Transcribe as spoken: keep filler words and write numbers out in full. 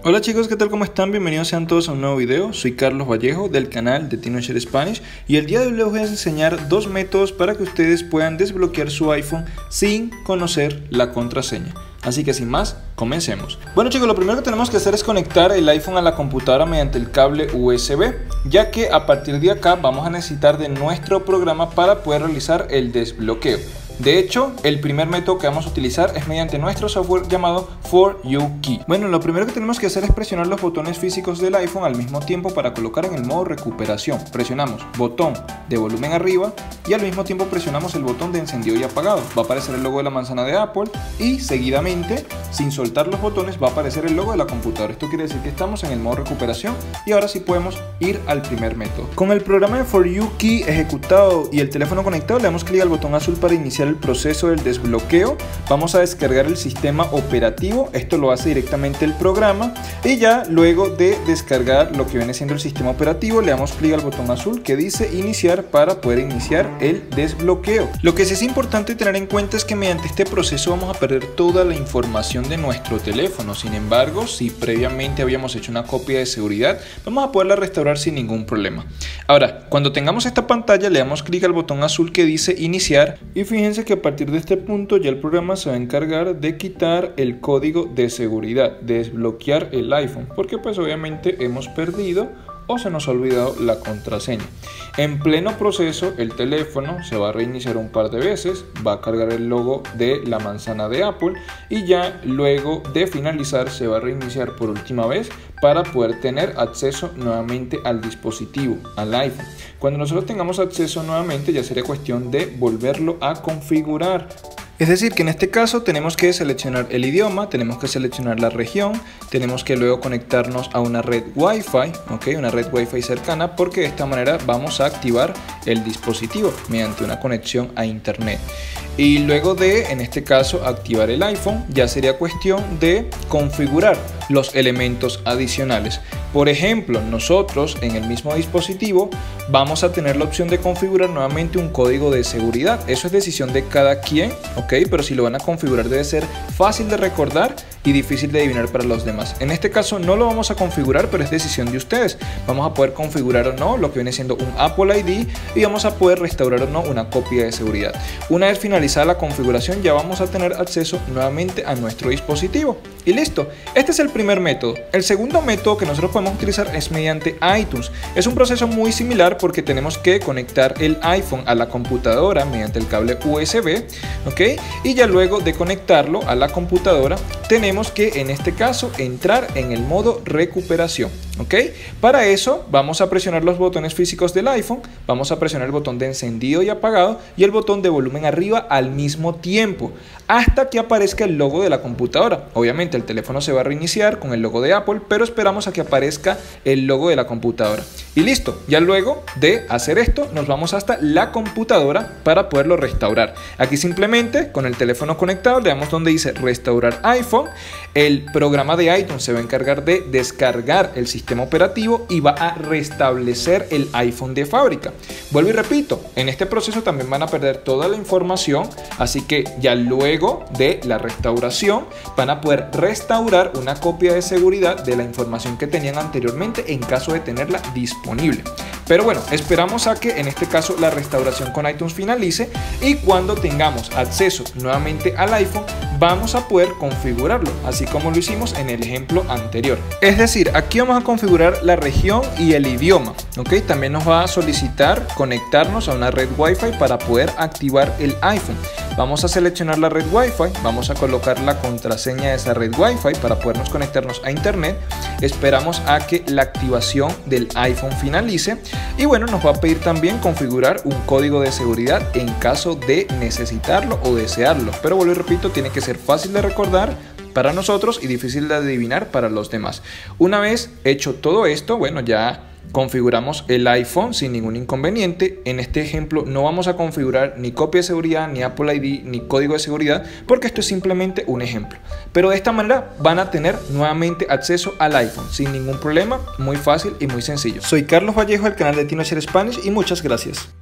Hola chicos, ¿qué tal? ¿Cómo están? Bienvenidos sean todos a un nuevo video. Soy Carlos Vallejo del canal de TinoShare Spanish y el día de hoy les voy a enseñar dos métodos para que ustedes puedan desbloquear su iPhone sin conocer la contraseña. Así que sin más, comencemos. Bueno chicos, lo primero que tenemos que hacer es conectar el iPhone a la computadora mediante el cable U S B, ya que a partir de acá vamos a necesitar de nuestro programa para poder realizar el desbloqueo. De hecho, el primer método que vamos a utilizar es mediante nuestro software llamado For You Key. Bueno, lo primero que tenemos que hacer es presionar los botones físicos del iPhone al mismo tiempo para colocar en el modo recuperación. Presionamos botón de volumen arriba y al mismo tiempo presionamos el botón de encendido y apagado. Va a aparecer el logo de la manzana de Apple y seguidamente, sin soltar los botones, va a aparecer el logo de la computadora. Esto quiere decir que estamos en el modo recuperación y ahora sí podemos ir al primer método. Con el programa de For You Key ejecutado y el teléfono conectado, le damos clic al botón azul para iniciar el proceso del desbloqueo. Vamos a descargar el sistema operativo, esto lo hace directamente el programa, y ya luego de descargar lo que viene siendo el sistema operativo le damos clic al botón azul que dice iniciar para poder iniciar el desbloqueo. Lo que sí es importante tener en cuenta es que mediante este proceso vamos a perder toda la información de nuestro teléfono. Sin embargo, si previamente habíamos hecho una copia de seguridad, vamos a poderla restaurar sin ningún problema. Ahora, cuando tengamos esta pantalla le damos clic al botón azul que dice iniciar y fíjense que a partir de este punto ya el programa se va a encargar de quitar el código de seguridad, de desbloquear el iPhone, porque pues obviamente hemos perdido o se nos ha olvidado la contraseña. En pleno proceso el teléfono se va a reiniciar un par de veces, va a cargar el logo de la manzana de Apple y ya luego de finalizar se va a reiniciar por última vez para poder tener acceso nuevamente al dispositivo, al iPhone. Cuando nosotros tengamos acceso nuevamente ya sería cuestión de volverlo a configurar. Es decir, que en este caso tenemos que seleccionar el idioma, tenemos que seleccionar la región, tenemos que luego conectarnos a una red Wi-Fi, ¿okay? Una red Wi-Fi cercana, porque de esta manera vamos a activar el dispositivo mediante una conexión a internet. Y luego de, en este caso, activar el iPhone, ya sería cuestión de configurar los elementos adicionales. Por ejemplo, nosotros en el mismo dispositivo vamos a tener la opción de configurar nuevamente un código de seguridad. Eso es decisión de cada quien, ¿ok? Pero si lo van a configurar debe ser fácil de recordar y difícil de adivinar para los demás. En este caso no lo vamos a configurar, pero es decisión de ustedes. Vamos a poder configurar o no lo que viene siendo un Apple I D y vamos a poder restaurar o no una copia de seguridad. Una vez finalizada la configuración ya vamos a tener acceso nuevamente a nuestro dispositivo. Y listo, este es el primer método. El segundo método que nosotros podemos utilizar es mediante iTunes. Es un proceso muy similar porque tenemos que conectar el iPhone a la computadora mediante el cable U S B, ¿ok? Y ya luego de conectarlo a la computadora tenemos que en este caso entrar en el modo recuperación, ¿ok? Para eso vamos a presionar los botones físicos del iPhone, vamos a presionar el botón de encendido y apagado y el botón de volumen arriba al mismo tiempo hasta que aparezca el logo de la computadora. Obviamente el teléfono se va a reiniciar con el logo de Apple, pero esperamos a que aparezca el logo de la computadora. Y listo, ya luego de hacer esto nos vamos hasta la computadora para poderlo restaurar. Aquí simplemente con el teléfono conectado le damos donde dice restaurar iPhone. El programa de iTunes se va a encargar de descargar el sistema operativo y va a restablecer el iPhone de fábrica. Vuelvo y repito, en este proceso también van a perder toda la información, así que ya luego de la restauración van a poder restaurar una copia de seguridad de la información que tenían anteriormente en caso de tenerla disponible. Pero bueno, esperamos a que en este caso la restauración con iTunes finalice y cuando tengamos acceso nuevamente al iPhone vamos a poder configurarlo, así como lo hicimos en el ejemplo anterior. Es decir, aquí vamos a configurar la región y el idioma, ¿ok? También nos va a solicitar conectarnos a una red Wi-Fi para poder activar el iPhone. Vamos a seleccionar la red Wi-Fi, vamos a colocar la contraseña de esa red Wi-Fi para podernos conectarnos a internet. Esperamos a que la activación del iPhone finalice y bueno, nos va a pedir también configurar un código de seguridad en caso de necesitarlo o desearlo. Pero vuelvo y repito, tiene que ser fácil de recordar para nosotros y difícil de adivinar para los demás. Una vez hecho todo esto, bueno, ya configuramos el iPhone sin ningún inconveniente. En este ejemplo no vamos a configurar ni copia de seguridad, ni Apple I D, ni código de seguridad, porque esto es simplemente un ejemplo. Pero de esta manera van a tener nuevamente acceso al iPhone sin ningún problema, muy fácil y muy sencillo. Soy Carlos Vallejo del canal de TinoShare Spanish y muchas gracias.